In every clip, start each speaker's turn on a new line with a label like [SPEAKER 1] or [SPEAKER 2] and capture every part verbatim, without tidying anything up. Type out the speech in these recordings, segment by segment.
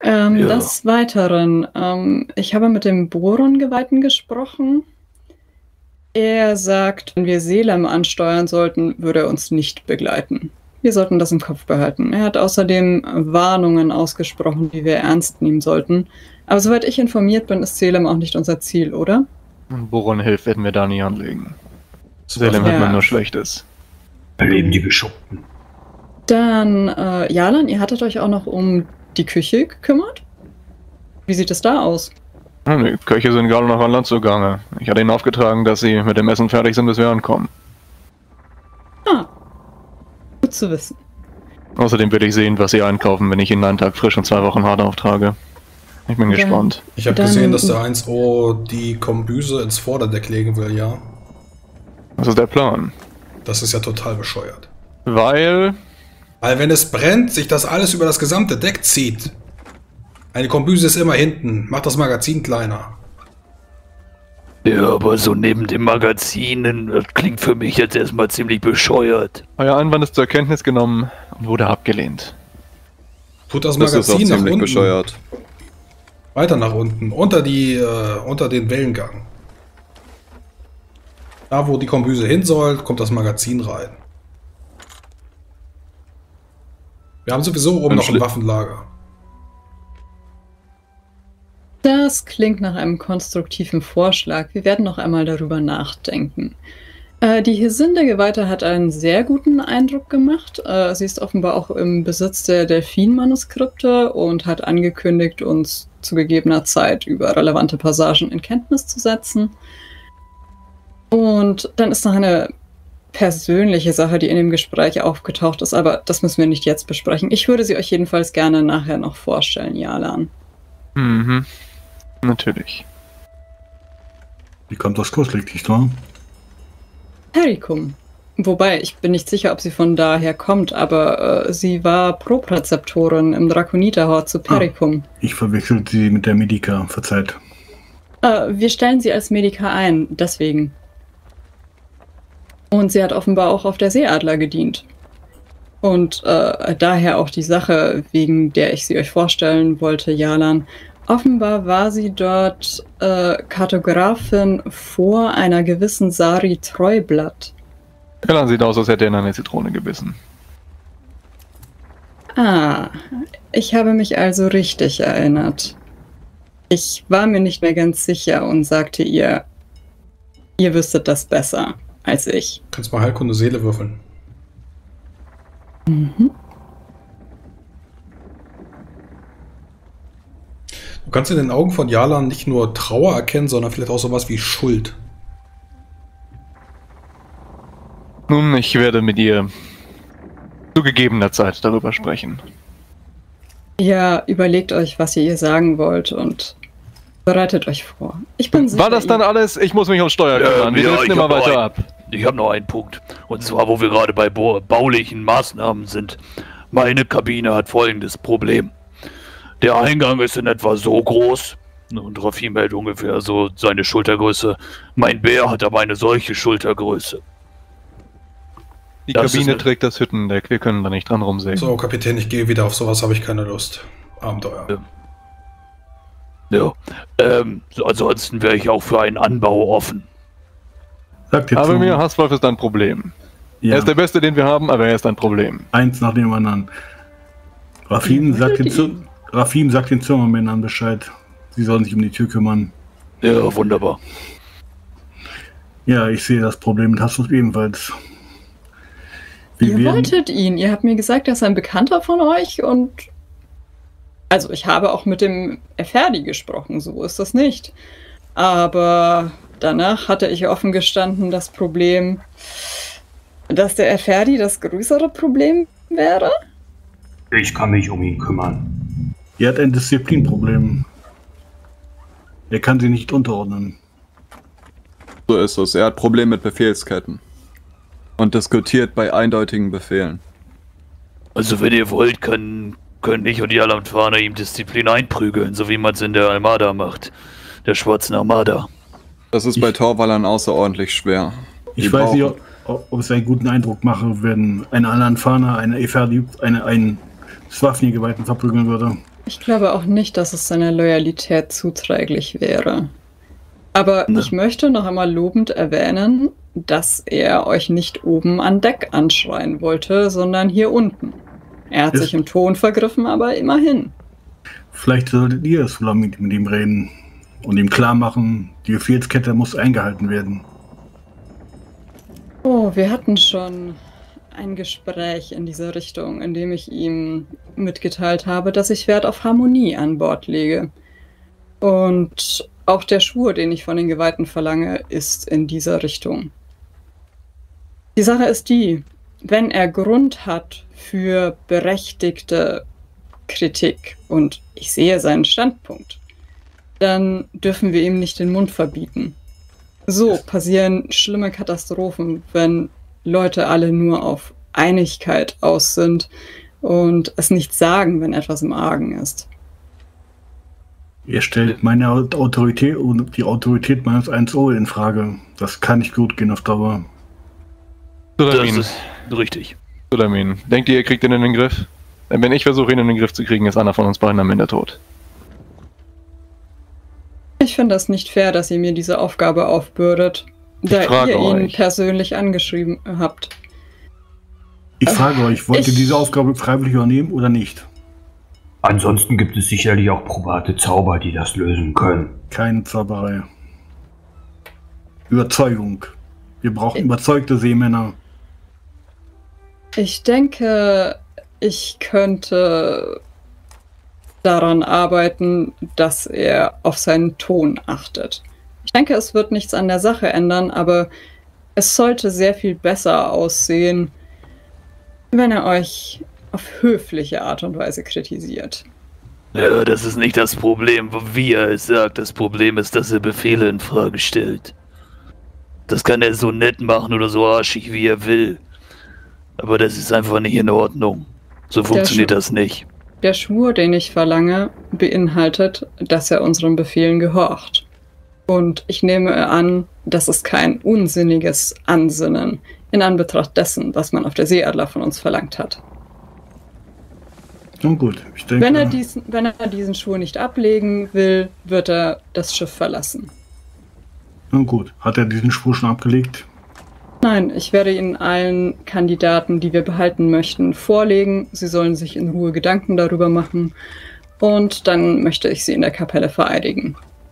[SPEAKER 1] Ähm,
[SPEAKER 2] Ja.
[SPEAKER 1] Des Weiteren, ähm, ich habe mit dem Boron-Geweihten gesprochen. Er sagt, wenn wir Selem ansteuern sollten, würde er uns nicht begleiten. Wir sollten das im Kopf behalten. Er hat außerdem Warnungen ausgesprochen, die wir ernst nehmen sollten. Aber soweit ich informiert bin, ist Selem auch nicht unser Ziel, oder?
[SPEAKER 3] Boron hilft, werden wir da nie anlegen. Selem
[SPEAKER 1] Ja.
[SPEAKER 3] hat man nur Schlechtes.
[SPEAKER 4] Erleben die Geschuppten.
[SPEAKER 1] Dann, äh, Jalan, ihr hattet euch auch noch um die Küche gekümmert? Wie sieht es da aus?
[SPEAKER 3] Die Köche sind gerade noch an Land zugange. Ich hatte ihnen aufgetragen, dass sie mit dem Essen fertig sind, bis wir ankommen.
[SPEAKER 1] Ah, gut zu wissen.
[SPEAKER 3] Außerdem will ich sehen, was sie einkaufen, wenn ich ihnen einen Tag frisch und zwei Wochen hart auftrage. Ich bin
[SPEAKER 1] Ja.
[SPEAKER 3] gespannt.
[SPEAKER 5] Ich habe
[SPEAKER 1] Dann-
[SPEAKER 5] gesehen, dass der eins O die Kombüse ins Vorderdeck legen will, ja.
[SPEAKER 3] Was ist der Plan?
[SPEAKER 5] Das ist ja total bescheuert.
[SPEAKER 3] Weil...
[SPEAKER 5] Weil wenn es brennt, sich das alles über das gesamte Deck zieht. Eine Kombüse ist immer hinten. Macht das Magazin kleiner.
[SPEAKER 2] Ja, aber so neben den Magazinen, das klingt für mich jetzt erstmal ziemlich bescheuert.
[SPEAKER 3] Euer Einwand ist zur Kenntnis genommen und wurde abgelehnt.
[SPEAKER 5] Tut das
[SPEAKER 6] Das ist auch
[SPEAKER 5] Magazin nach
[SPEAKER 6] ziemlich
[SPEAKER 5] unten.
[SPEAKER 6] bescheuert.
[SPEAKER 5] Weiter nach unten. Unter die, äh, unter den Wellengang. Da, wo die Kombüse hin soll, kommt das Magazin rein. Wir haben sowieso oben
[SPEAKER 6] Dann
[SPEAKER 5] noch ein
[SPEAKER 6] schli-
[SPEAKER 5] Waffenlager.
[SPEAKER 1] Das klingt nach einem konstruktiven Vorschlag. Wir werden noch einmal darüber nachdenken. Äh, die Hesinde-Geweihte hat einen sehr guten Eindruck gemacht. Äh, sie ist offenbar auch im Besitz der Delphin-Manuskripte und hat angekündigt, uns zu gegebener Zeit über relevante Passagen in Kenntnis zu setzen. Und dann ist noch eine persönliche Sache, die in dem Gespräch aufgetaucht ist, aber das müssen wir nicht jetzt besprechen. Ich würde sie euch jedenfalls gerne nachher noch vorstellen, Jalan.
[SPEAKER 3] Mhm. Natürlich.
[SPEAKER 7] Wie kommt das Kurs, nicht wahr?
[SPEAKER 1] Perikum. Wobei, ich bin nicht sicher, ob sie von daher kommt, aber äh, sie war Propräzeptorin im Drakoniterhort zu Perikum.
[SPEAKER 7] Ich verwechselt sie mit der Medica, verzeiht.
[SPEAKER 1] Äh, wir stellen sie als Medica ein, deswegen. Und sie hat offenbar auch auf der Seeadler gedient. Und äh, daher auch die Sache, wegen der ich sie euch vorstellen wollte, Jalan. Offenbar war sie dort äh, Kartografin vor einer gewissen Sari Treublatt.
[SPEAKER 3] Elan sieht aus, als hätte er in eine Zitrone gebissen.
[SPEAKER 1] Ah, ich habe mich also richtig erinnert. Ich war mir nicht mehr ganz sicher und sagte ihr, ihr wüsstet das besser als ich.
[SPEAKER 5] Kannst mal Heilkunde Seele würfeln.
[SPEAKER 1] Mhm.
[SPEAKER 5] Du kannst in den Augen von Jalan nicht nur Trauer erkennen, sondern vielleicht auch sowas wie Schuld.
[SPEAKER 3] Nun, ich werde mit ihr zu gegebener Zeit darüber sprechen.
[SPEAKER 1] Ja, überlegt euch, was ihr ihr sagen wollt und bereitet euch vor. Ich bin sicher,
[SPEAKER 3] War das dann
[SPEAKER 1] ihr-
[SPEAKER 3] alles? Ich muss mich um Steuer
[SPEAKER 2] Ja,
[SPEAKER 3] kümmern. Wir
[SPEAKER 2] ja,
[SPEAKER 3] driften
[SPEAKER 2] ich
[SPEAKER 3] immer
[SPEAKER 2] hab noch
[SPEAKER 3] weiter
[SPEAKER 2] ein-
[SPEAKER 3] ab.
[SPEAKER 2] Ich habe noch einen Punkt. Und zwar, wo wir gerade bei bau- baulichen Maßnahmen sind. Meine Kabine hat folgendes Problem. Der Eingang ist in etwa so groß. Und Rafim hält ungefähr so seine Schultergröße. Mein Bär hat aber eine solche Schultergröße.
[SPEAKER 3] Die
[SPEAKER 2] Das ist
[SPEAKER 3] Kabine
[SPEAKER 2] eine-
[SPEAKER 3] trägt das Hüttendeck. Wir können da nicht dran rumsägen.
[SPEAKER 5] So, Kapitän, ich gehe wieder. Auf sowas habe ich keine Lust. Abenteuer.
[SPEAKER 2] Ja. Ja, ähm, so ansonsten wäre ich auch für einen Anbau offen.
[SPEAKER 7] Sagt jetzt
[SPEAKER 3] Aber
[SPEAKER 7] so,
[SPEAKER 3] mir, Hasswolf ist ein Problem. Er
[SPEAKER 7] ja,
[SPEAKER 3] ist der Beste, den wir haben, aber er ist ein Problem.
[SPEAKER 7] eins nach dem anderen. Rafim
[SPEAKER 1] Ja,
[SPEAKER 7] sagt, den
[SPEAKER 1] die-
[SPEAKER 7] Zir Rafim sagt den Zimmermännern Bescheid. Sie sollen sich um die Tür kümmern.
[SPEAKER 2] Ja, wunderbar.
[SPEAKER 7] Ja, ich sehe das Problem mit Hasswolf ebenfalls. Wir
[SPEAKER 1] Ihr
[SPEAKER 7] werden-
[SPEAKER 1] wolltet ihn. Ihr habt mir gesagt, er ist ein Bekannter von euch und... Also, ich habe auch mit dem Erferdi gesprochen, so ist das nicht. Aber danach hatte ich offen gestanden das Problem, dass der Erferdi das größere Problem wäre.
[SPEAKER 4] Ich kann mich um ihn kümmern.
[SPEAKER 7] Er hat ein Disziplinproblem. Er kann sie nicht unterordnen.
[SPEAKER 6] So ist es. Er hat Probleme mit Befehlsketten. Und diskutiert bei eindeutigen Befehlen.
[SPEAKER 2] Also wenn ihr wollt, können, können ich und die Alamtfahner ihm Disziplin einprügeln, so wie man es in der Armada macht. Der schwarzen Armada.
[SPEAKER 6] Das ist bei Torwallern außerordentlich schwer.
[SPEAKER 7] Ich
[SPEAKER 6] Die
[SPEAKER 7] weiß nicht,
[SPEAKER 6] brauchen-
[SPEAKER 7] ob, ob es einen guten Eindruck mache, wenn ein Alanfaner eine Eferdi, eine, einen Swafnir-Geweihten verprügeln würde.
[SPEAKER 1] Ich glaube auch nicht, dass es seiner Loyalität zuträglich wäre. Aber
[SPEAKER 2] Ne.
[SPEAKER 1] ich möchte noch einmal lobend erwähnen, dass er euch nicht oben an Deck anschreien wollte, sondern hier unten. Er hat
[SPEAKER 7] Ist-
[SPEAKER 1] sich im Ton vergriffen, aber immerhin.
[SPEAKER 7] Vielleicht solltet ihr es mal mit, mit ihm reden und ihm klar machen, die Befehlskette muss eingehalten werden.
[SPEAKER 1] Oh, wir hatten schon ein Gespräch in dieser Richtung, in dem ich ihm mitgeteilt habe, dass ich Wert auf Harmonie an Bord lege. Und auch der Schwur, den ich von den Geweihten verlange, ist in dieser Richtung. Die Sache ist die, wenn er Grund hat für berechtigte Kritik, und ich sehe seinen Standpunkt, dann dürfen wir ihm nicht den Mund verbieten. So passieren schlimme Katastrophen, wenn Leute alle nur auf Einigkeit aus sind und es nicht sagen, wenn etwas im Argen ist.
[SPEAKER 7] Ihr stellt meine Autorität und die Autorität meines eins O in Frage. Das kann nicht gut gehen auf Dauer.
[SPEAKER 2] Das
[SPEAKER 3] Sulamin,
[SPEAKER 2] ist richtig.
[SPEAKER 3] Sulamin, denkt ihr, ihr kriegt ihn in den Griff? Denn wenn ich versuche, ihn in den Griff zu kriegen, ist einer von uns beiden am Ende tot.
[SPEAKER 1] Ich finde es nicht fair, dass ihr mir diese Aufgabe aufbürdet, da
[SPEAKER 3] frage
[SPEAKER 1] ihr ihn
[SPEAKER 3] euch.
[SPEAKER 1] persönlich angeschrieben habt.
[SPEAKER 7] Ich frage euch, wollt ihr
[SPEAKER 1] ich-
[SPEAKER 7] diese Aufgabe freiwillig übernehmen oder nicht?
[SPEAKER 4] Ansonsten gibt es sicherlich auch probate Zauber, die das lösen können.
[SPEAKER 7] Keine Zauberei. Überzeugung. Wir brauchen überzeugte Seemänner.
[SPEAKER 1] Ich denke, ich könnte daran arbeiten, dass er auf seinen Ton achtet. Ich denke, es wird nichts an der Sache ändern, aber es sollte sehr viel besser aussehen, wenn er euch auf höfliche Art und Weise kritisiert.
[SPEAKER 2] Ja, das ist nicht das Problem, wie er es sagt. Das Problem ist, dass er Befehle in Frage stellt. Das kann er so nett machen oder so arschig, wie er will. Aber das ist einfach nicht in Ordnung. So funktioniert
[SPEAKER 1] Sch-
[SPEAKER 2] das nicht.
[SPEAKER 1] Der Schwur, den ich verlange, beinhaltet, dass er unseren Befehlen gehorcht. Und ich nehme an, das ist kein unsinniges Ansinnen in Anbetracht dessen, was man auf der Seeadler von uns verlangt hat.
[SPEAKER 7] Nun gut, ich denke,
[SPEAKER 1] Wenn er, diesen, wenn er diesen Schwur nicht ablegen will, wird er das Schiff verlassen.
[SPEAKER 7] nun gut. Hat er diesen Spur schon abgelegt?
[SPEAKER 1] Nein, ich werde Ihnen allen Kandidaten, die wir behalten möchten, vorlegen. Sie sollen sich in Ruhe Gedanken darüber machen. Und dann möchte ich sie in der Kapelle vereidigen.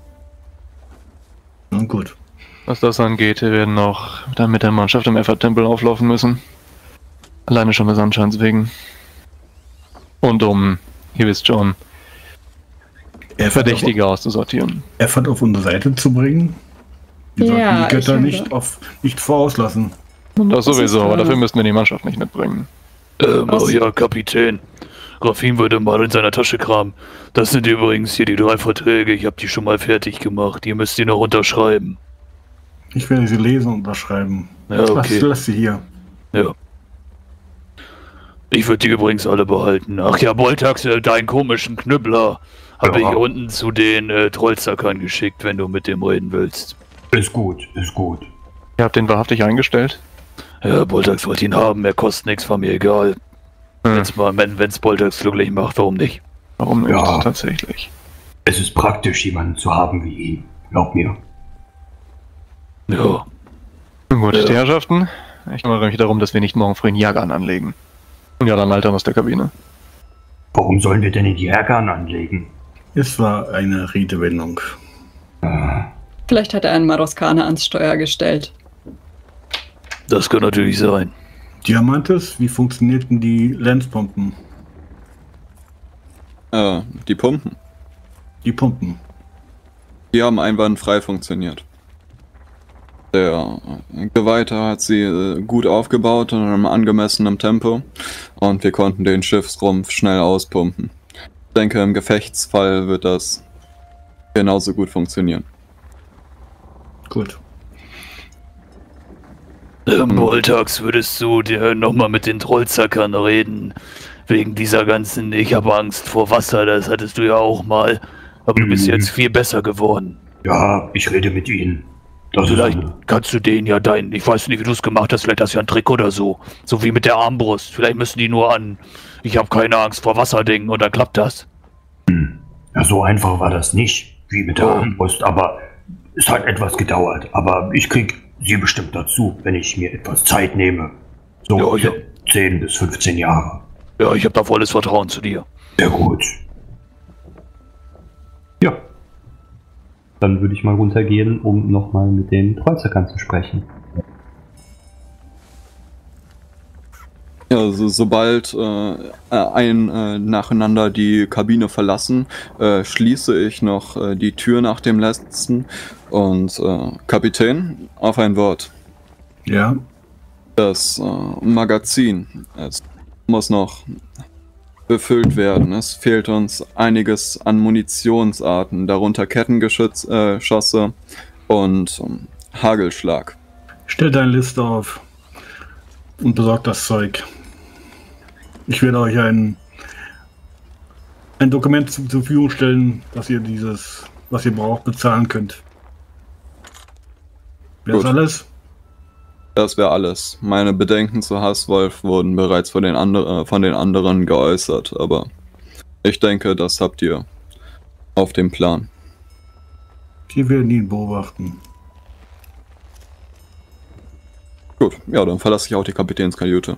[SPEAKER 7] Nun gut.
[SPEAKER 3] Was das angeht, wir werden noch dann mit der Mannschaft im Effort-Tempel auflaufen müssen. Alleine schon des Anscheins wegen. Und um, ihr wisst schon,
[SPEAKER 7] Effort
[SPEAKER 3] Verdächtige auszusortieren.
[SPEAKER 7] Auf, Effort auf unsere Seite zu bringen? Wir sollten
[SPEAKER 1] Ja,
[SPEAKER 7] die Götter
[SPEAKER 1] ich
[SPEAKER 7] nicht,
[SPEAKER 1] habe-
[SPEAKER 7] auf, nicht vorauslassen.
[SPEAKER 3] Das
[SPEAKER 1] Das ist
[SPEAKER 3] sowieso, aber
[SPEAKER 1] klar.
[SPEAKER 3] dafür müssten wir die Mannschaft nicht mitbringen.
[SPEAKER 2] Ähm,
[SPEAKER 1] Was?
[SPEAKER 2] oh ja, Kapitän. Rafim würde mal in seiner Tasche kramen. Das sind übrigens hier die drei Verträge. Ich habe die schon mal fertig gemacht. Ihr müsst die noch unterschreiben.
[SPEAKER 7] Ich werde sie lesen und unterschreiben.
[SPEAKER 2] Ja,
[SPEAKER 7] Lass,
[SPEAKER 2] okay.
[SPEAKER 7] lass sie hier.
[SPEAKER 2] Ja. Ich würde die übrigens alle behalten. Ach ja, Boltax, äh, deinen komischen Knüppler habe
[SPEAKER 4] Ja.
[SPEAKER 2] ich unten zu den äh, Trollzackern geschickt, wenn du mit dem reden willst.
[SPEAKER 4] Ist gut, ist gut.
[SPEAKER 3] Ihr habt den wahrhaftig eingestellt?
[SPEAKER 2] Ja, Boltax wollte ihn haben. Er kostet nichts, war mir egal.
[SPEAKER 3] Hm.
[SPEAKER 2] Wenn's mal, wenn wenn's Boltax glücklich macht, warum nicht?
[SPEAKER 3] Warum nicht?
[SPEAKER 4] Ja.
[SPEAKER 3] Tatsächlich.
[SPEAKER 4] Es ist praktisch, jemanden zu haben wie ihn. Glaub mir.
[SPEAKER 2] Ja.
[SPEAKER 3] Nun gut,
[SPEAKER 2] Ja.
[SPEAKER 3] die Herrschaften. Ich kümmere mich darum, dass wir nicht morgen früh einen Jagan anlegen. Und ja, dann Altern aus der Kabine.
[SPEAKER 4] Warum sollen wir denn in die Ärgern anlegen?
[SPEAKER 7] Es war eine Redewendung.
[SPEAKER 1] Vielleicht hat er einen Maroskaner ans Steuer gestellt.
[SPEAKER 2] Das kann natürlich sein.
[SPEAKER 7] Diamantes, wie funktionierten die Lenzpumpen?
[SPEAKER 6] Äh, die Pumpen.
[SPEAKER 7] Die Pumpen.
[SPEAKER 6] Die haben einwandfrei funktioniert. Der Geweihte hat sie äh, gut aufgebaut und in einem angemessenen Tempo und wir konnten den Schiffsrumpf schnell auspumpen. Ich denke, im Gefechtsfall wird das genauso gut funktionieren.
[SPEAKER 7] Gut.
[SPEAKER 2] Ähm, Boltax, würdest du dir nochmal mit den Trollzackern reden? Wegen dieser ganzen, ich habe Angst vor Wasser, das hattest du ja auch mal. Aber du bist
[SPEAKER 4] Mhm.
[SPEAKER 2] jetzt viel besser geworden.
[SPEAKER 4] Ja, ich rede mit ihnen. Das
[SPEAKER 2] Vielleicht
[SPEAKER 4] ist eine,
[SPEAKER 2] kannst du denen ja deinen, ich weiß nicht, wie du es gemacht hast, vielleicht hast du ja einen Trick oder so. So wie mit der Armbrust. Vielleicht müssen die nur an, ich habe keine Angst vor Wasser denken und dann klappt das.
[SPEAKER 4] Hm. Ja, so einfach war das nicht, wie mit der Armbrust, aber es hat etwas gedauert. Aber ich krieg sie bestimmt dazu, wenn ich mir etwas Zeit nehme. So
[SPEAKER 2] Ja, ja.
[SPEAKER 4] zehn bis fünfzehn Jahre.
[SPEAKER 2] Ja, ich habe da volles Vertrauen zu dir.
[SPEAKER 4] Sehr gut.
[SPEAKER 8] Ja. Dann würde ich mal runtergehen, um nochmal mit den Kreuzerkern zu sprechen.
[SPEAKER 6] Ja, so, sobald äh, ein äh, nacheinander die Kabine verlassen, äh, schließe ich noch äh, die Tür nach dem letzten. Und äh, Kapitän, auf ein Wort.
[SPEAKER 7] Ja.
[SPEAKER 6] Das äh, Magazin, es muss noch befüllt werden. Es fehlt uns einiges an Munitionsarten, darunter Kettengeschosse äh, Schosse und ähm, Hagelschlag.
[SPEAKER 7] Stell deine Liste auf und besorgt das Zeug. Ich werde euch ein, ein Dokument zu, zur Verfügung stellen, dass ihr dieses, was ihr braucht, bezahlen könnt. Wäre das
[SPEAKER 6] Gut.
[SPEAKER 7] alles?
[SPEAKER 6] Das wäre alles. Meine Bedenken zu Hasswolf wurden bereits von den, andre, äh, von den anderen geäußert, aber ich denke, das habt ihr auf dem Plan.
[SPEAKER 7] Wir werden ihn beobachten.
[SPEAKER 6] Gut, ja, dann verlasse ich auch die Kapitänskajüte.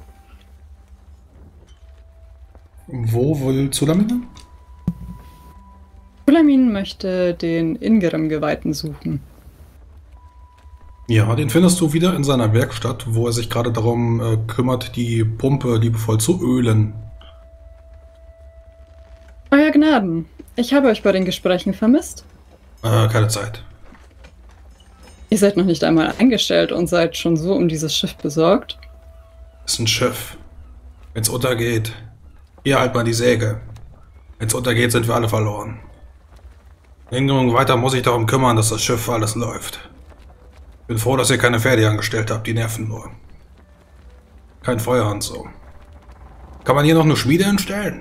[SPEAKER 5] Wo will Zulamin?
[SPEAKER 1] Zulamin möchte den Ingram-Geweihten suchen.
[SPEAKER 5] Ja, den findest du wieder in seiner Werkstatt, wo er sich gerade darum äh, kümmert, die Pumpe liebevoll zu ölen.
[SPEAKER 1] Euer Gnaden, ich habe euch bei den Gesprächen vermisst.
[SPEAKER 5] Äh, keine Zeit.
[SPEAKER 1] Ihr seid noch nicht einmal eingestellt und seid schon so um dieses Schiff besorgt.
[SPEAKER 5] Ist ein Schiff. Wenn's untergeht, hier halt mal die Säge. Wenn's untergeht, sind wir alle verloren. Ingram weiter muss ich darum kümmern, dass das Schiff alles läuft. Bin froh, dass ihr keine Pferde angestellt habt, die nerven nur. Kein Feuer und so. Kann man hier noch eine Schmiede entstellen?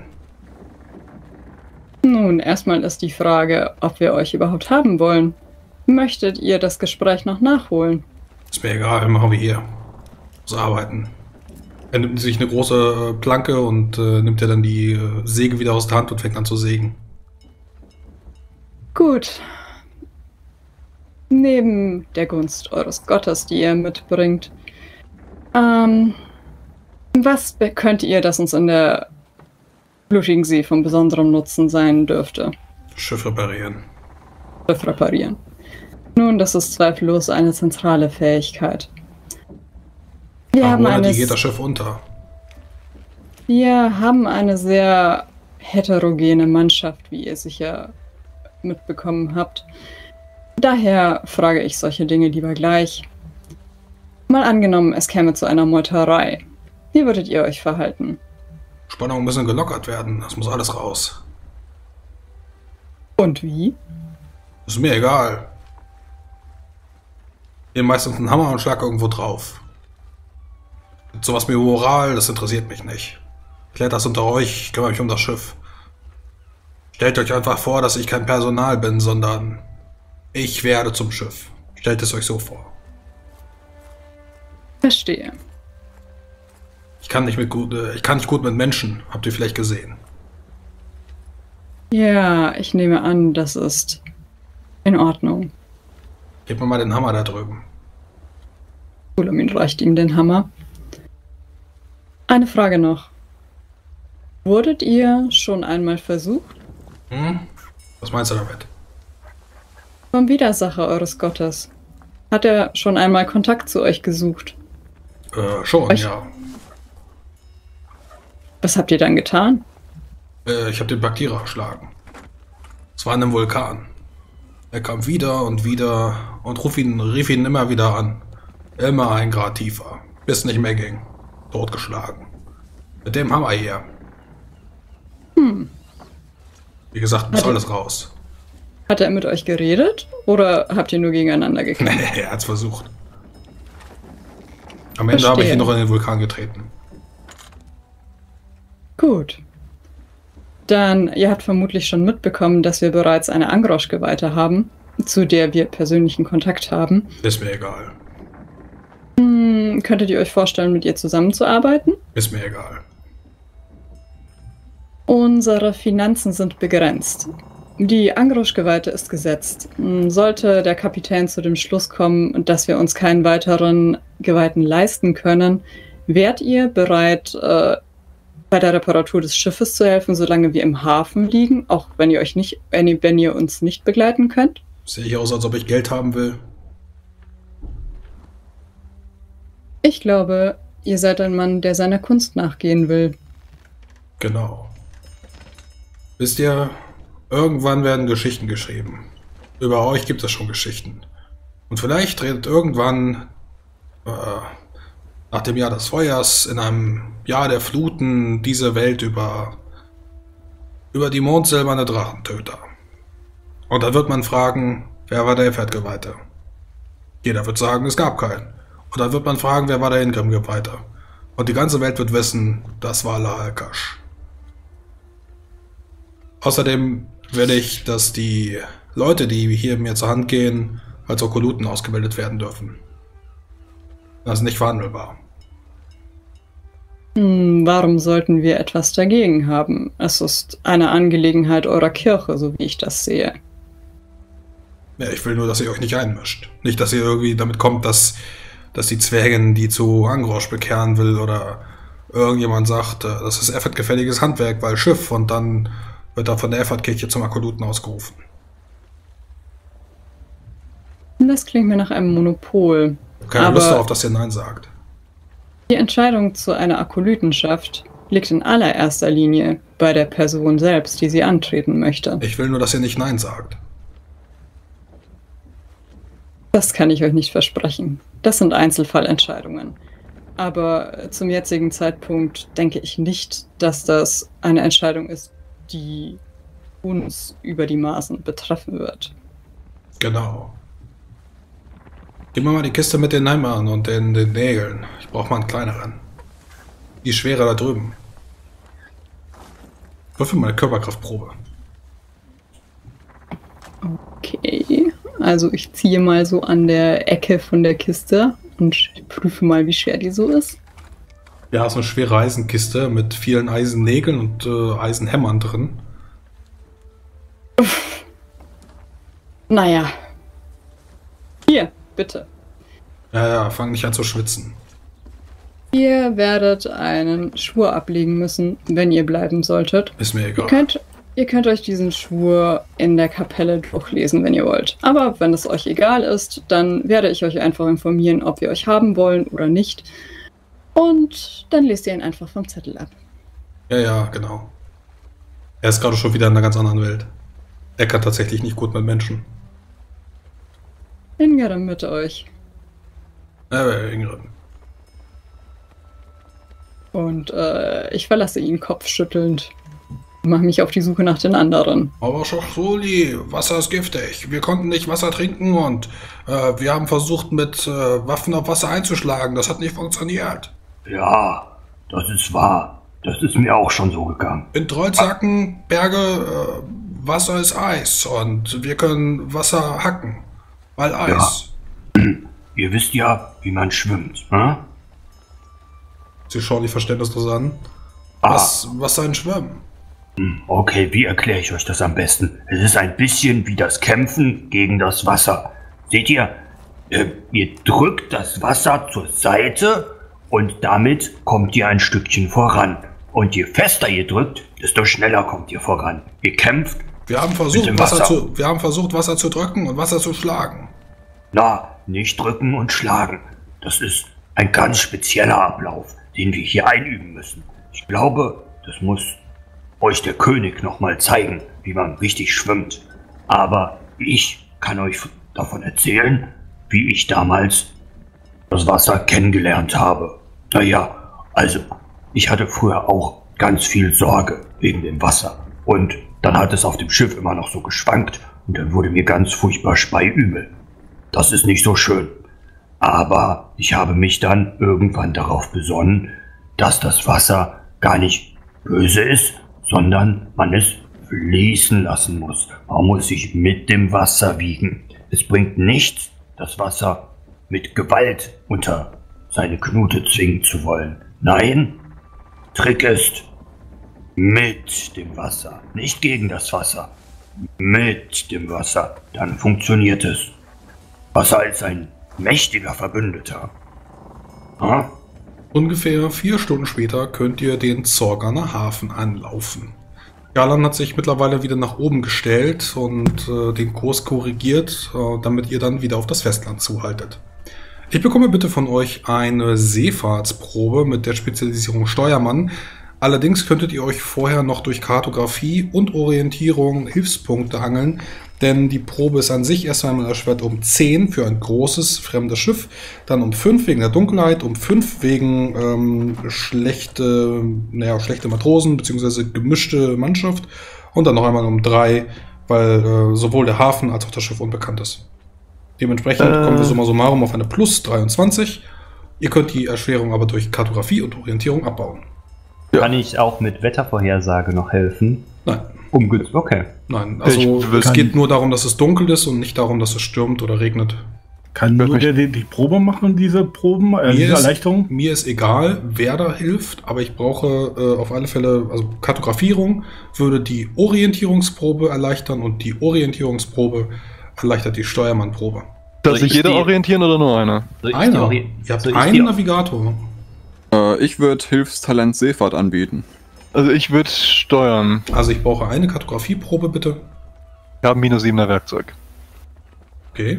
[SPEAKER 1] Nun, erstmal ist die Frage, ob wir euch überhaupt haben wollen. Möchtet ihr das Gespräch noch nachholen?
[SPEAKER 5] Ist mir egal, machen wir hier. Muss arbeiten. Er nimmt sich eine große äh, Planke und äh, nimmt ja dann die äh, Säge wieder aus der Hand und fängt an zu sägen.
[SPEAKER 1] Gut. Neben der Gunst eures Gottes, die ihr mitbringt, ähm, was be- könnt ihr, das uns in der blutigen See von besonderem Nutzen sein dürfte?
[SPEAKER 5] Schiff reparieren.
[SPEAKER 1] Schiff reparieren. Nun, das ist zweifellos eine zentrale Fähigkeit. Wir
[SPEAKER 5] Aber
[SPEAKER 1] haben
[SPEAKER 5] ohne
[SPEAKER 1] eine
[SPEAKER 5] die geht das Schiff unter.
[SPEAKER 1] Wir haben eine sehr heterogene Mannschaft, wie ihr sicher mitbekommen habt. Daher frage ich solche Dinge lieber gleich. Mal angenommen, es käme zu einer Meuterei. Wie würdet ihr euch verhalten?
[SPEAKER 5] Spannungen müssen gelockert werden. Das muss alles raus.
[SPEAKER 1] Und wie?
[SPEAKER 5] Ist mir egal. Ihr meistens einen Hammer und schlag irgendwo drauf. Sowas wie Moral, das interessiert mich nicht. Klärt das unter euch, ich kümmere mich um das Schiff. Stellt euch einfach vor, dass ich kein Personal bin, sondern ich werde zum Schiff. Stellt es euch so vor.
[SPEAKER 1] Verstehe.
[SPEAKER 5] Ich kann nicht mit gut, äh, ich kann nicht gut mit Menschen, habt ihr vielleicht gesehen.
[SPEAKER 1] Ja, ich nehme an, das ist in Ordnung.
[SPEAKER 5] Gebt mir mal den Hammer da drüben.
[SPEAKER 1] Zulamin reicht ihm den Hammer. Eine Frage noch. Wurdet ihr schon einmal versucht,
[SPEAKER 5] Hm? Was meinst du damit?
[SPEAKER 1] vom Widersacher eures Gottes? Hat er schon einmal Kontakt zu euch gesucht?
[SPEAKER 5] Äh, schon,
[SPEAKER 1] Euch-
[SPEAKER 5] ja.
[SPEAKER 1] Was habt ihr dann getan?
[SPEAKER 5] Äh, ich habe den Baktierer erschlagen. Es war in einem Vulkan. Er kam wieder und wieder und ruf ihn, rief ihn immer wieder an. Immer ein Grad tiefer. Bis nicht mehr ging. Totgeschlagen. Mit dem Hammer hier.
[SPEAKER 1] Hm.
[SPEAKER 5] Wie gesagt, muss
[SPEAKER 1] Hat er-
[SPEAKER 5] alles raus.
[SPEAKER 1] Hat er mit euch geredet oder habt ihr nur gegeneinander gekämpft?
[SPEAKER 5] Nee, er hat's versucht. Am Ende habe ich ihn
[SPEAKER 1] Verstehe.
[SPEAKER 5] noch in den Vulkan getreten.
[SPEAKER 1] Gut. Dann, ihr habt vermutlich schon mitbekommen, dass wir bereits eine Angrosch-Geweihte haben, zu der wir persönlichen Kontakt haben.
[SPEAKER 5] Ist mir egal.
[SPEAKER 1] Hm, könntet ihr euch vorstellen, mit ihr zusammenzuarbeiten?
[SPEAKER 5] Ist mir egal.
[SPEAKER 1] Unsere Finanzen sind begrenzt. Die Angrosch-Geweihte ist gesetzt. Sollte der Kapitän zu dem Schluss kommen, dass wir uns keinen weiteren Geweihten leisten können, wärt ihr bereit, äh, bei der Reparatur des Schiffes zu helfen, solange wir im Hafen liegen, auch wenn ihr euch nicht, wenn ihr, wenn ihr uns nicht begleiten könnt?
[SPEAKER 5] Sehe ich aus, als ob ich Geld haben will?
[SPEAKER 1] Ich glaube, ihr seid ein Mann, der seiner Kunst nachgehen will.
[SPEAKER 5] Genau. Wisst ihr, irgendwann werden Geschichten geschrieben. Über euch gibt es schon Geschichten. Und vielleicht redet irgendwann, äh, nach dem Jahr des Feuers, in einem Jahr der Fluten, diese Welt über, über die mondsilberne Drachentöter. Und dann wird man fragen, wer war der Ephrad-Geweihte? Jeder wird sagen, es gab keinen. Und dann wird man fragen, wer war der Ingrim-Geweihte? Und die ganze Welt wird wissen, das war Laalkash. Außerdem will ich, dass die Leute, die hier mir zur Hand gehen, als Okuluten ausgebildet werden dürfen. Das ist nicht verhandelbar.
[SPEAKER 1] Hm, warum sollten wir etwas dagegen haben? Es ist eine Angelegenheit eurer Kirche, so wie ich das sehe.
[SPEAKER 5] Ja, ich will nur, dass ihr euch nicht einmischt. Nicht, dass ihr irgendwie damit kommt, dass, dass die Zwergin die zu Angrosch bekehren will oder irgendjemand sagt, das ist Ephrad gefälliges Handwerk, weil Schiff, und dann wird er von der Ephrad-Kirche zum Akoluten ausgerufen.
[SPEAKER 1] Das klingt mir nach einem Monopol.
[SPEAKER 5] Keine Lust darauf, dass ihr Nein sagt.
[SPEAKER 1] Die Entscheidung zu einer Akolytenschaft liegt in allererster Linie bei der Person selbst, die sie antreten möchte.
[SPEAKER 5] Ich will nur, dass ihr nicht Nein sagt.
[SPEAKER 1] Das kann ich euch nicht versprechen. Das sind Einzelfallentscheidungen. Aber zum jetzigen Zeitpunkt denke ich nicht, dass das eine Entscheidung ist, die uns über die Maßen betreffen wird.
[SPEAKER 5] Genau. Gib mir mal die Kiste mit den Heimern und den, den Nägeln. Ich brauche mal einen kleineren. Die ist schwerer da drüben. Würfel mal eine Körperkraftprobe.
[SPEAKER 1] Okay, also ich ziehe mal so an der Ecke von der Kiste und prüfe mal, wie schwer die so ist.
[SPEAKER 5] Ja, ist eine schwere Eisenkiste mit vielen Eisennägeln und äh, Eisenhämmern drin.
[SPEAKER 1] Uff. Naja. Hier, bitte.
[SPEAKER 5] Ja, ja, fang nicht an zu schwitzen.
[SPEAKER 1] Ihr werdet einen Schwur ablegen müssen, wenn ihr bleiben solltet.
[SPEAKER 5] Ist mir egal.
[SPEAKER 1] Ihr könnt, ihr könnt euch diesen Schwur in der Kapelle durchlesen, wenn ihr wollt. Aber wenn es euch egal ist, dann werde ich euch einfach informieren, ob wir euch haben wollen oder nicht. Und dann lest ihr ihn einfach vom Zettel ab.
[SPEAKER 5] Ja, ja, genau. Er ist gerade schon wieder in einer ganz anderen Welt. Er kann tatsächlich nicht gut mit Menschen.
[SPEAKER 1] Ingrim mit euch.
[SPEAKER 5] Äh, Ingrim.
[SPEAKER 1] Und äh, ich verlasse ihn kopfschüttelnd. Mache mich auf die Suche nach den anderen.
[SPEAKER 5] Aber Schachsoli, Wasser ist giftig. Wir konnten nicht Wasser trinken und äh, wir haben versucht, mit äh, Waffen auf Wasser einzuschlagen. Das hat nicht funktioniert.
[SPEAKER 4] Ja, das ist wahr. Das ist mir auch schon so gegangen.
[SPEAKER 5] In Trollzacken, Berge, äh, Wasser ist Eis und wir können Wasser hacken. Weil Eis.
[SPEAKER 4] Ja. Ihr wisst ja, wie man schwimmt, hm?
[SPEAKER 5] Sie schauen die verständnislos an.
[SPEAKER 4] Ah.
[SPEAKER 5] Was, was sein Schwimmen?
[SPEAKER 4] Okay, wie erkläre ich euch das am besten? Es ist ein bisschen wie das Kämpfen gegen das Wasser. Seht ihr, äh, ihr drückt das Wasser zur Seite und damit kommt ihr ein Stückchen voran. Und je fester ihr drückt, desto schneller kommt ihr voran. Ihr kämpft.
[SPEAKER 5] Wir haben versucht, Wasser, Wasser zu, wir haben versucht, Wasser zu drücken und Wasser zu schlagen.
[SPEAKER 4] Na, nicht drücken und schlagen. Das ist ein ganz spezieller Ablauf, den wir hier einüben müssen. Ich glaube, das muss euch der König nochmal zeigen, wie man richtig schwimmt. Aber ich kann euch davon erzählen, wie ich damals das Wasser kennengelernt habe. Naja, also, ich hatte früher auch ganz viel Sorge wegen dem Wasser. Und dann hat es auf dem Schiff immer noch so geschwankt und dann wurde mir ganz furchtbar speiübel. Das ist nicht so schön. Aber ich habe mich dann irgendwann darauf besonnen, dass das Wasser gar nicht böse ist, sondern man es fließen lassen muss. Man muss sich mit dem Wasser wiegen. Es bringt nichts, das Wasser mit Gewalt unter seine Knute zwingen zu wollen. Nein, Trick ist, Mit dem Wasser, nicht gegen das Wasser. Mit dem Wasser, dann funktioniert es. Wasser ist ein mächtiger Verbündeter. Ha?
[SPEAKER 5] Ungefähr vier Stunden später könnt ihr den Zorganer Hafen anlaufen. Galan hat sich mittlerweile wieder nach oben gestellt und äh, den Kurs korrigiert, äh, damit ihr dann wieder auf das Festland zuhaltet. Ich bekomme bitte von euch eine Seefahrtsprobe mit der Spezialisierung Steuermann. Allerdings könntet ihr euch vorher noch durch Kartografie und Orientierung Hilfspunkte angeln, denn die Probe ist an sich erst einmal erschwert um zehn für ein großes, fremdes Schiff, dann um fünf wegen der Dunkelheit, um fünf wegen ähm, schlechte, naja, schlechte Matrosen bzw. gemischte Mannschaft und dann noch einmal um drei, weil äh, sowohl der Hafen als auch das Schiff unbekannt ist. Dementsprechend äh. kommen wir summa summarum auf eine plus dreiundzwanzig. Ihr könnt die Erschwerung aber durch Kartografie und Orientierung abbauen.
[SPEAKER 8] Ja. Kann ich auch mit Wettervorhersage noch helfen?
[SPEAKER 5] Nein.
[SPEAKER 8] Um gut, okay.
[SPEAKER 5] Nein, also es geht nur darum, dass es dunkel ist und nicht darum, dass es stürmt oder regnet.
[SPEAKER 7] Kann nur der die, die Probe machen, diese Proben, äh, diese
[SPEAKER 5] ist,
[SPEAKER 7] Erleichterung?
[SPEAKER 5] Mir ist egal, wer da hilft, aber ich brauche äh, auf alle Fälle, also Kartografierung würde die Orientierungsprobe erleichtern und die Orientierungsprobe erleichtert die Steuermannprobe.
[SPEAKER 3] Darf sich jeder orientieren oder nur einer?
[SPEAKER 5] Einer. Ihr habt einen Navigator.
[SPEAKER 6] Äh, ich würde Hilfstalent Seefahrt anbieten.
[SPEAKER 3] Also ich würde steuern.
[SPEAKER 5] Also ich brauche eine Kartografieprobe, bitte.
[SPEAKER 3] Wir haben minus siebener Werkzeug.
[SPEAKER 5] Okay.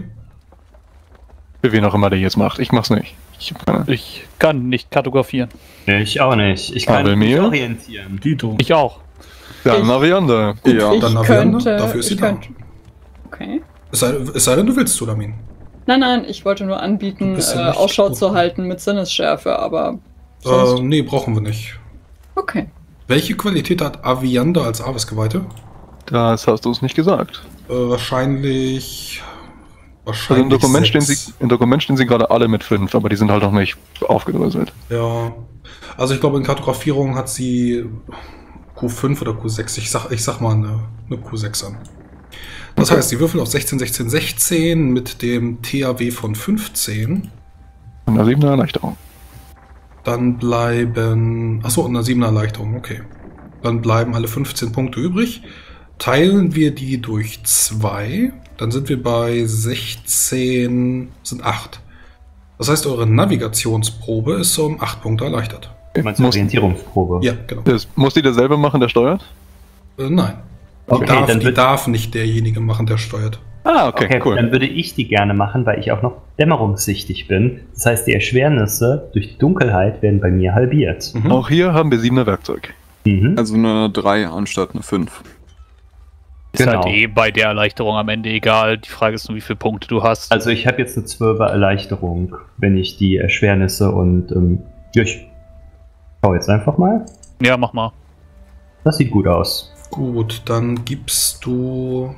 [SPEAKER 3] Für wen auch immer der jetzt macht. Ich mach's nicht. Ich, hab keine.
[SPEAKER 2] Ich kann nicht kartografieren.
[SPEAKER 8] Ich auch nicht. Ich kann
[SPEAKER 3] Aber
[SPEAKER 8] mich
[SPEAKER 3] mir?
[SPEAKER 8] orientieren.
[SPEAKER 7] Dito.
[SPEAKER 2] Ich auch.
[SPEAKER 3] Dann
[SPEAKER 1] Ich-
[SPEAKER 3] Marianne.
[SPEAKER 6] Ja,
[SPEAKER 1] Ich
[SPEAKER 5] dann Navigator,
[SPEAKER 1] könnte,
[SPEAKER 5] dafür ist sie
[SPEAKER 1] ich
[SPEAKER 5] da.
[SPEAKER 1] könnte. Okay.
[SPEAKER 5] Es sei, es sei denn, du willst, Sulamin.
[SPEAKER 1] Nein, nein, ich wollte nur anbieten,
[SPEAKER 5] Du bist
[SPEAKER 1] äh,
[SPEAKER 5] ja nicht
[SPEAKER 1] Ausschau
[SPEAKER 5] gut.
[SPEAKER 1] zu halten mit Sinnesschärfe, aber
[SPEAKER 5] Äh,
[SPEAKER 1] sonst.
[SPEAKER 5] nee, brauchen wir nicht.
[SPEAKER 1] Okay.
[SPEAKER 5] Welche Qualität hat Aviander als Aves-Geweihte?
[SPEAKER 3] Das hast du uns nicht gesagt.
[SPEAKER 5] Äh, wahrscheinlich.
[SPEAKER 3] Also
[SPEAKER 5] Wahrscheinlich.
[SPEAKER 3] im Dokument, stehen
[SPEAKER 5] sechs.
[SPEAKER 3] sie, im Dokument stehen sie gerade alle mit fünf, aber die sind halt noch nicht aufgedröselt.
[SPEAKER 5] Ja. Also ich glaube, in Kartografierung hat sie Q fünf oder Q sechs. Ich sag, ich sag mal eine, eine Q sechs an. Das
[SPEAKER 3] Okay.
[SPEAKER 5] heißt, sie würfeln auf sechzehn, sechzehn, sechzehn mit dem T H W von fünfzehn.
[SPEAKER 3] Und eine siebener Erleichterung.
[SPEAKER 5] Dann bleiben. Achso, und eine siebener Erleichterung, okay. Dann bleiben alle fünfzehn Punkte übrig. Teilen wir die durch zwei, dann sind wir bei sechzehn, sind acht. Das heißt, eure Navigationsprobe ist um acht Punkte erleichtert.
[SPEAKER 8] Du meinst
[SPEAKER 3] Muss-
[SPEAKER 8] Orientierungsprobe?
[SPEAKER 5] Ja, genau.
[SPEAKER 3] Das, muss die dasselbe machen, der steuert?
[SPEAKER 5] Äh, nein. Die,
[SPEAKER 8] Okay,
[SPEAKER 5] darf,
[SPEAKER 8] dann
[SPEAKER 5] die
[SPEAKER 8] wird-
[SPEAKER 5] darf nicht derjenige machen, der steuert.
[SPEAKER 3] Ah, okay,
[SPEAKER 8] Okay,
[SPEAKER 3] cool.
[SPEAKER 8] dann würde ich die gerne machen, weil ich auch noch dämmerungssichtig bin. Das heißt, die Erschwernisse durch die Dunkelheit werden bei mir halbiert.
[SPEAKER 5] Mhm.
[SPEAKER 3] Auch hier haben wir siebener Werkzeug.
[SPEAKER 8] Mhm.
[SPEAKER 6] Also eine drei anstatt eine fünf.
[SPEAKER 2] Ist
[SPEAKER 8] Genau.
[SPEAKER 2] halt eh bei der Erleichterung am Ende egal. Die Frage ist nur, wie viele Punkte du hast.
[SPEAKER 8] Also ich habe jetzt eine zwölfer Erleichterung, wenn ich die Erschwernisse und ähm, ja, ich schau jetzt einfach mal.
[SPEAKER 2] Ja, mach mal.
[SPEAKER 8] Das sieht gut aus.
[SPEAKER 5] Gut, dann gibst du.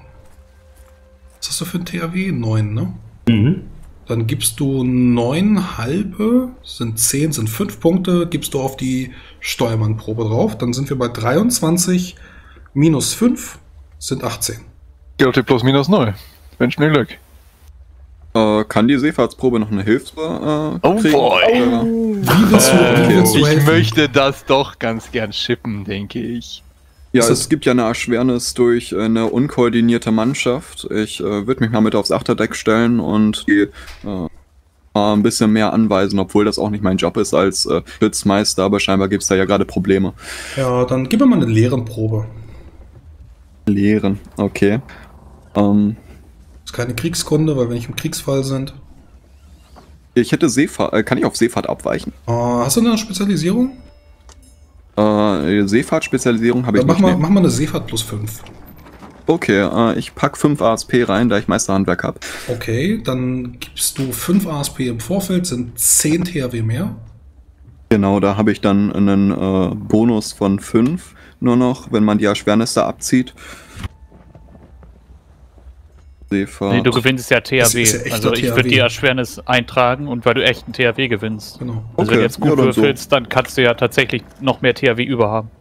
[SPEAKER 5] Was hast du für ein T H W? neun, ne?
[SPEAKER 8] Mhm.
[SPEAKER 5] Dann gibst du neun halbe, sind zehn, sind fünf Punkte, gibst du auf die Steuermannprobe drauf. Dann sind wir bei dreiundzwanzig minus fünf sind achtzehn.
[SPEAKER 3] Geht auf die Plus minus null. Wünsch mir Glück.
[SPEAKER 6] Äh, kann die Seefahrtsprobe noch eine Hilfe äh,
[SPEAKER 3] Oh
[SPEAKER 6] kriegen?
[SPEAKER 3] boy.
[SPEAKER 6] Oder?
[SPEAKER 5] Wie willst du, wie willst du
[SPEAKER 3] ich
[SPEAKER 5] helfen?
[SPEAKER 3] möchte das doch ganz gern schippen, denke ich.
[SPEAKER 6] Ja,
[SPEAKER 5] Ist das-
[SPEAKER 6] es gibt ja eine Erschwernis durch äh, eine unkoordinierte Mannschaft. Ich äh, würde mich mal mit aufs Achterdeck stellen und die äh, mal ein bisschen mehr anweisen, obwohl das auch nicht mein Job ist als äh, Schitzmeister, aber scheinbar gibt es da ja gerade Probleme.
[SPEAKER 5] Ja, dann gib mir mal eine Lehrenprobe.
[SPEAKER 6] Lehren, okay. Ähm,
[SPEAKER 5] Ist keine Kriegskunde, weil wir nicht im Kriegsfall sind.
[SPEAKER 6] ich hätte Seefahrt, äh, kann ich auf Seefahrt abweichen?
[SPEAKER 5] Äh, hast du eine Spezialisierung?
[SPEAKER 6] Äh, Seefahrtspezialisierung habe ich
[SPEAKER 5] Dann mach
[SPEAKER 6] nicht.
[SPEAKER 5] mal,
[SPEAKER 6] nee.
[SPEAKER 5] mach mal eine Seefahrt plus fünf.
[SPEAKER 6] Okay, äh, ich pack fünf A S P rein, da ich Meisterhandwerk habe.
[SPEAKER 5] Okay, dann gibst du fünf A S P im Vorfeld, sind zehn T H W mehr.
[SPEAKER 6] Genau, da habe ich dann einen äh, Bonus von fünf nur noch, wenn man die Erschwernisse abzieht. Seefahrt.
[SPEAKER 2] Nee, du gewinnst ja T H W.
[SPEAKER 5] Das ist ja echter
[SPEAKER 2] Also ich
[SPEAKER 5] T H W.
[SPEAKER 2] würde die Erschwernis eintragen und weil du echt einen T H W gewinnst.
[SPEAKER 5] Genau.
[SPEAKER 2] Also
[SPEAKER 6] Okay,
[SPEAKER 2] wenn du jetzt gut
[SPEAKER 6] ja, dann so.
[SPEAKER 2] würfelst, dann kannst du ja tatsächlich noch mehr T H W über haben.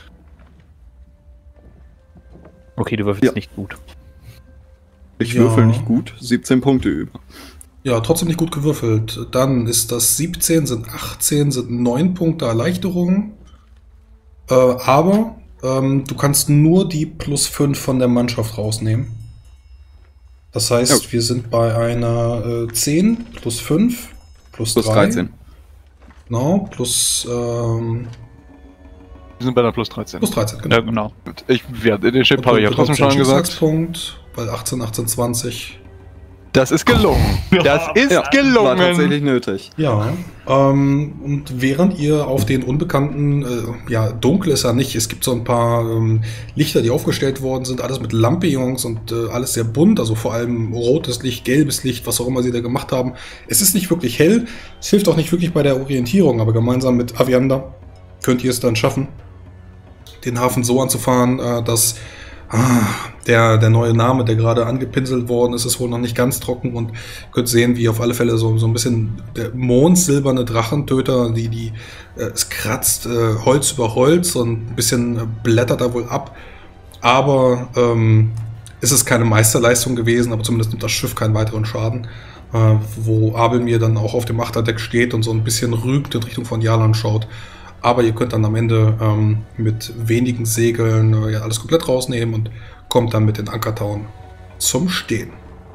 [SPEAKER 2] Okay, du würfelst
[SPEAKER 6] Ja.
[SPEAKER 2] nicht gut.
[SPEAKER 6] Ich
[SPEAKER 5] Ja.
[SPEAKER 6] würfel nicht gut, siebzehn Punkte über.
[SPEAKER 5] Ja, trotzdem nicht gut gewürfelt. Dann ist das siebzehn, sind achtzehn, sind neun Punkte Erleichterung. Äh, aber Ähm, du kannst nur die plus fünf von der Mannschaft rausnehmen. Das heißt, ja. wir sind bei einer äh, zehn plus fünf plus, plus drei. dreizehn. Genau, plus. Ähm,
[SPEAKER 3] wir sind bei einer plus dreizehn.
[SPEAKER 5] Plus dreizehn, genau.
[SPEAKER 3] Ja, genau. Ich, ja, den Chip habe ich ja trotzdem schon gesagt.
[SPEAKER 5] Punkt, weil achtzehn, achtzehn, zwanzig.
[SPEAKER 3] Das ist gelungen. Das ist ja, gelungen.
[SPEAKER 6] War tatsächlich nötig.
[SPEAKER 5] Ja. Ähm, und während ihr auf den unbekannten, äh, ja, dunkel ist ja nicht, es gibt so ein paar ähm, Lichter, die aufgestellt worden sind, alles mit Lampions und äh, alles sehr bunt, also vor allem rotes Licht, gelbes Licht, was auch immer sie da gemacht haben. Es ist nicht wirklich hell, es hilft auch nicht wirklich bei der Orientierung, aber gemeinsam mit Aviander könnt ihr es dann schaffen, den Hafen so anzufahren, äh, dass Ah, der, der neue Name, der gerade angepinselt worden ist, ist wohl noch nicht ganz trocken und könnt sehen, wie auf alle Fälle so, so ein bisschen der mondsilberne Drachentöter, die, die, äh, es kratzt äh, Holz über Holz und ein bisschen äh, blättert da wohl ab. Aber ähm, ist es keine Meisterleistung gewesen, aber zumindest nimmt das Schiff keinen weiteren Schaden. Äh, wo Abelmir dann auch auf dem Achterdeck steht und so ein bisschen rügt in Richtung von Jalan schaut. Aber ihr könnt dann am Ende ähm, mit wenigen Segeln äh, ja, alles komplett rausnehmen und kommt dann mit den Ankertauen zum Stehen.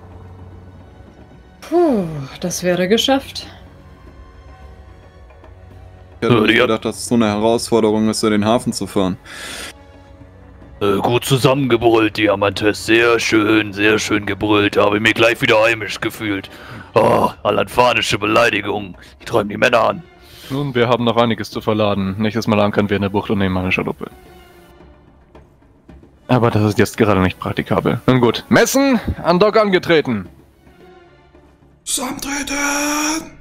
[SPEAKER 1] Puh, das wäre geschafft.
[SPEAKER 6] Ich hätte nicht gedacht, dass es so eine Herausforderung ist, in den Hafen zu fahren.
[SPEAKER 2] Äh, gut zusammengebrüllt, Diamantes. Sehr schön, sehr schön gebrüllt. Habe mir gleich wieder heimisch gefühlt. Oh, alanfanische Beleidigungen. Die treiben die Männer an.
[SPEAKER 3] Nun, wir haben noch einiges zu verladen. Nächstes Mal ankern wir in der Bucht und nehmen eine Schaluppe. Aber das ist jetzt gerade nicht praktikabel. Nun gut. Messen, an Dock angetreten.
[SPEAKER 5] Zusammentreten!